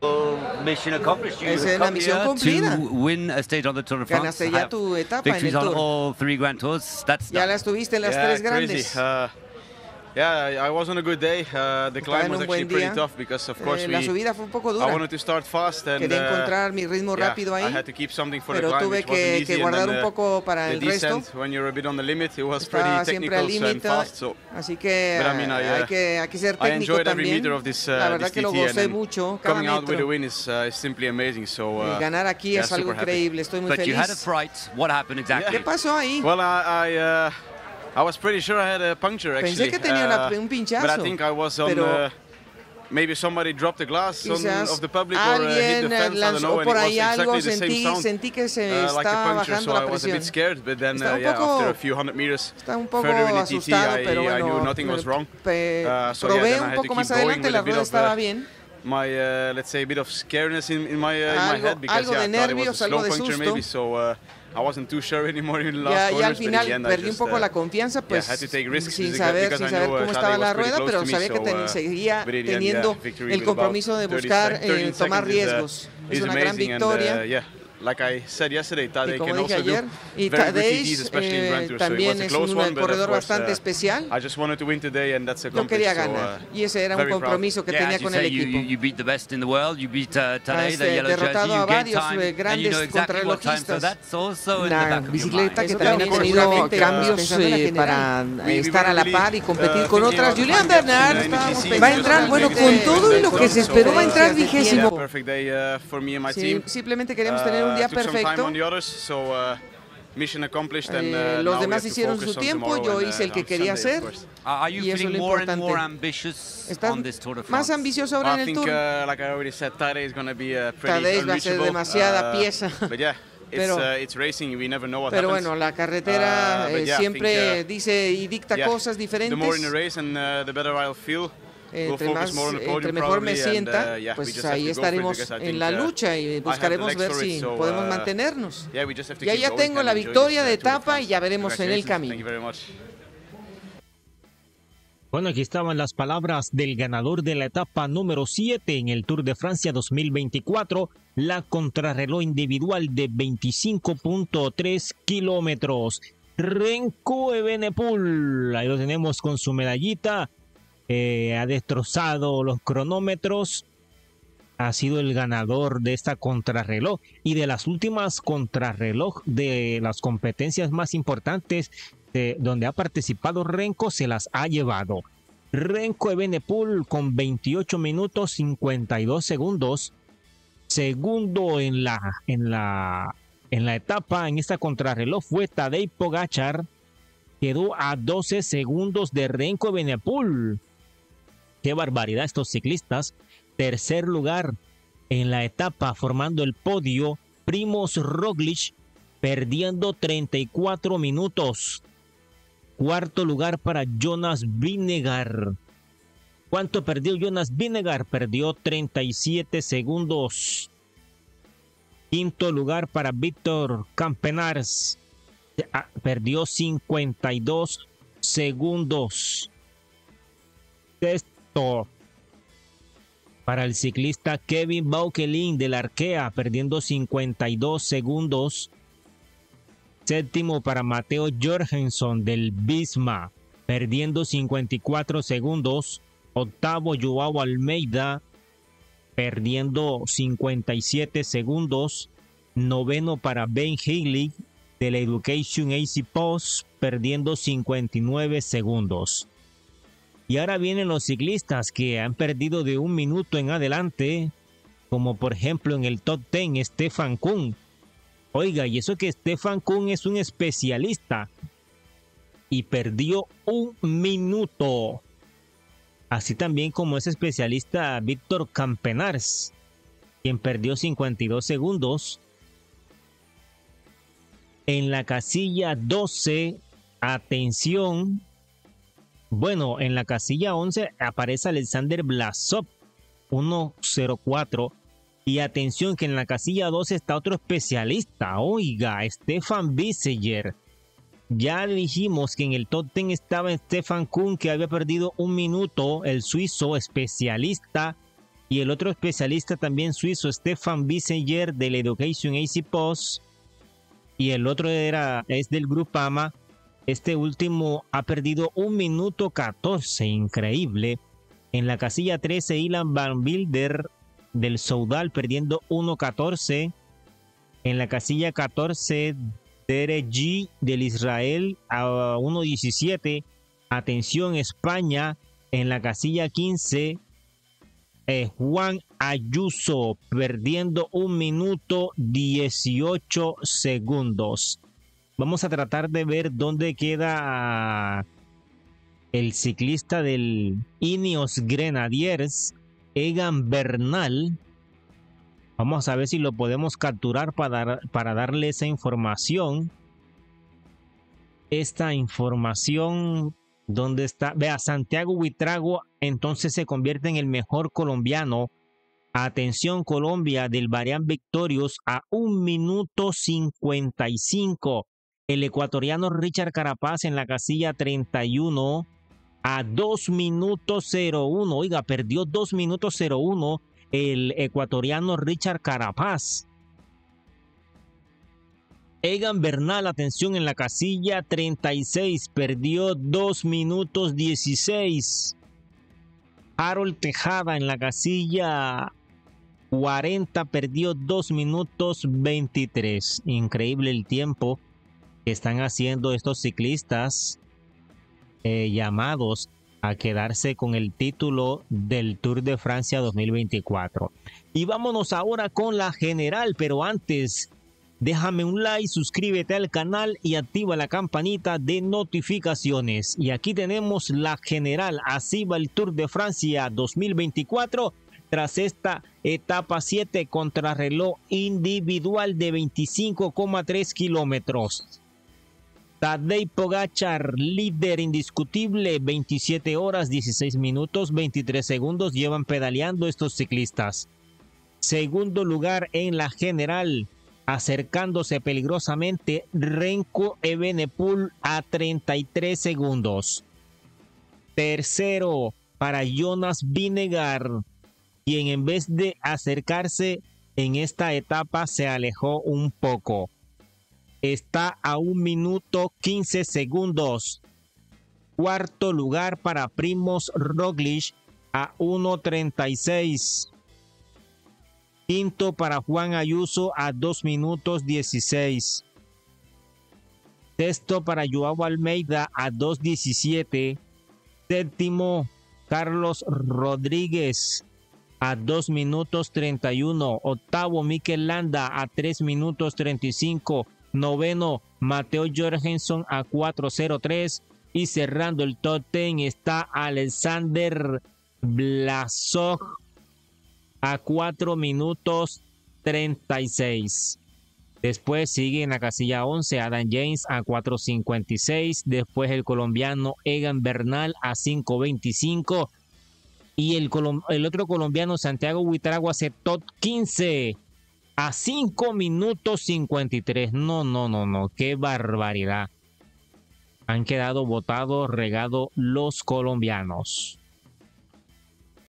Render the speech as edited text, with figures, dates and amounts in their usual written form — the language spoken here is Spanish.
Mission accomplished. You Es have una come misión here cumplida. to win a stage on the Tour de France. Ganaste ya tu etapa en el Victories on Tour. all 3 Grand Tours. That's Ya done. las tuviste en las Yeah, tres crazy. grandes. Yeah, I was on a good day. The climb en was un actually buen pretty día. tough because, of course, La subida fue un poco I dura. wanted to start fast and Quería encontrar mi ritmo rápido I ahí, had to keep something for the pero climb, tuve which wasn't easy, que and guardar then un poco para the el resto. descent, when you're a bit on the limit, it was Estaba pretty siempre al technical and límite, fast. So, así que but I mean, hay que ser I técnico enjoyed every también. meter of this, La verdad this que lo TT, and gocé then mucho, cada coming out with a metro. win is simply amazing. So Y ganar aquí yeah, es algo super happy. increíble, estoy muy But you had a feliz. fright. What happened exactly? ¿Qué pasó ahí? Well, I was pretty sure I had a puncture actually. Pensé que tenía un pinchazo, but I think I was on. pero Maybe somebody dropped the glass quizás of the public or hit alguien the fence. I don't lanzó know. And por it was ahí algo, exactly the same sound, sentí que se like a estaba puncture. bajando So la I was a presión. bit scared, but then Estaba un yeah, poco- after a few hundred meters Estaba un poco further in the TT, asustado, pero I knew bueno, nothing was wrong. So probé yeah, then I un had to poco más keep going adelante, with la a bit rueda of estaba bien. my let's say a bit of scariness in my head because algo de I thought it was nervios, a algo slow de puncture susto. maybe. So I wasn't too sure anymore in the last Ya al corners, but in final the end I perdí un just, poco la confianza, pues had to take risks sin because saber I knew, cómo Tadej estaba was la pretty rueda, close pero to me, sabía que so, seguía but in the end, teniendo victory el with about compromiso de 30 buscar 30 tomar seconds is, riesgos. Es is una gran amazing, victoria. and, yeah, like I said yesterday, Y Tadej como can dije also do ayer, y very good Tadej TTs, especially in Grand Tour. So it también was a es close un one, but of corredor course, bastante especial. I just wanted to win today, and that's Yo accomplished. quería So, ganar y ese era un very proud. compromiso que Yeah, tenía as you con el say, equipo. you beat the best in the world. You beat Tadej, Has the yellow jersey. derrotado a You gained varios time, and you grandes know exactly what time. So contrarrelojistas. that's also in the Una back of your bicicleta mind. que Eso también ha claro, tenido seguramente, cambios pensando en la general. para We estar a la really, par y competir con thinking otras. about Julián time gaps Bernard in the TT, Va a entrar, just bueno, to con make it todo y lo que se esperó, va a entrar diferencias de 20º. tiempo. perfect day for me and my Sí, team. simplemente queremos tener un día Took some time perfecto. on the others, so mission accomplished, and Los now we demás have to hicieron focus su on tiempo, tomorrow yo and, hice el que on quería Sunday, hacer. of course. Are you Y eso es feeling lo more and more importante. ambitious ¿Estás on this Tour de más France? ambicioso ahora I en el think, Tour? like I already said, Tadej is going to be pretty Tadej va a ser unreachable. demasiada pieza. But yeah, Pero- it's racing. We never know what Pero happens. bueno, la carretera But yeah, I siempre think, dice y dicta yeah, cosas the more in the diferentes. race and the better I'll feel. We'll Entre, focus more on the entre podium mejor me probably, and, sienta, yeah, we pues just have ahí to go for it estaremos because I en think, la lucha y I have the buscaremos legs ver for it, si so, podemos mantenernos. Yeah, we just have to Ya keep ya going tengo and la enjoy victoria this, de Tour de etapa France. y ya veremos en el Congratulations. camino. Thank you very much. Bueno, aquí estaban las palabras del ganador de la etapa número 7 en el Tour de Francia 2024, la contrarreloj individual de 25.3 kilómetros. Remco Evenepoel, ahí lo tenemos con su medallita, ha destrozado los cronómetros, ha sido el ganador de esta contrarreloj y de las últimas contrarreloj de las competencias más importantes donde ha participado Remco, se las ha llevado. Remco Evenepoel con 28 minutos 52 segundos, segundo en la etapa en esta contrarreloj fue Tadej Pogačar, quedó a 12 segundos de Remco Evenepoel. Qué barbaridad estos ciclistas. Tercer lugar en la etapa formando el podio, Primož Roglič perdiendo 34 minutos. Cuarto lugar para Jonas Vingegaard. ¿Cuánto perdió Jonas Vingegaard? Perdió 37 segundos. Quinto lugar para Víctor Campenaerts. Perdió 52 segundos. Sexto para el ciclista Kevin Baukelin del Arkea, perdiendo 52 segundos. Séptimo para Mateo Jorgensen del Visma, perdiendo 54 segundos. Octavo, Joao Almeida, perdiendo 57 segundos. Noveno para Ben Higley del Education AC Post, perdiendo 59 segundos. Y ahora vienen los ciclistas que han perdido de un minuto en adelante, como por ejemplo en el top 10, Stefan Kuhn. Oiga, y eso que Stefan Kuhn es un especialista y perdió un minuto. Así también como es especialista Víctor Campenaerts, quien perdió 52 segundos. En la casilla 12, atención. Bueno, en la casilla 11 aparece Alexander Blasov, 1.04. Y atención que en la casilla 12 está otro especialista. Oiga, Stefan Biseyer. Ya dijimos que en el top 10 estaba Stefan Kuhn, que había perdido un minuto, el suizo especialista. Y el otro especialista también suizo, Stefan Bissinger, del Education AC Post. Y el otro es del Groupama. Este último ha perdido 1 minuto 14, increíble. En la casilla 13, Ilan Van Wilder del Soudal perdiendo 1.14. En la casilla 14, Derek G del Israel a 1.17. Atención, España. En la casilla 15, Juan Ayuso perdiendo 1 minuto 18 segundos. Vamos a tratar de ver dónde queda el ciclista del Ineos Grenadiers, Egan Bernal. Vamos a ver si lo podemos capturar para darle esa información. Esta información, ¿dónde está? Vea, Santiago Buitrago entonces se convierte en el mejor colombiano. Atención, Colombia, del Varian Victorious a 1 minuto 55. El ecuatoriano Richard Carapaz en la casilla 31 a 2 minutos 01. Oiga, perdió 2 minutos 01 el ecuatoriano Richard Carapaz. Egan Bernal, atención, en la casilla 36, perdió 2 minutos 16. Harold Tejada en la casilla 40, perdió 2 minutos 23. Increíble el tiempo que están haciendo estos ciclistas llamados a quedarse con el título del Tour de Francia 2024. Y vámonos ahora con la general, pero antes, déjame un like, suscríbete al canal y activa la campanita de notificaciones. Y aquí tenemos la general, así va el Tour de Francia 2024 tras esta etapa 7 contrarreloj individual de 25,3 kilómetros. Tadej Pogačar, líder indiscutible, 27 horas, 16 minutos, 23 segundos llevan pedaleando estos ciclistas. Segundo lugar en la general, acercándose peligrosamente, Remco Evenepoel a 33 segundos. Tercero para Jonas Vingegaard, quien en vez de acercarse en esta etapa se alejó un poco. Está a 1 minuto 15 segundos. Cuarto lugar para Primož Roglič a 1:36. Quinto para Juan Ayuso a 2 minutos 16. Sexto para Joao Almeida a 2:17. Séptimo, Carlos Rodríguez a 2 minutos 31. Octavo, Mikel Landa a 3 minutos 35. Noveno, Mateo Jorgensen a 4:03. Y cerrando el top 10 está Alexander Blasov a 4 minutos 36. Después sigue en la casilla 11 Adam James a 4:56. Después el colombiano Egan Bernal a 5:25. Y el otro colombiano Santiago Buitrago hace top 15 a 5 minutos 53. No. Qué barbaridad. Han quedado botados, regados los colombianos.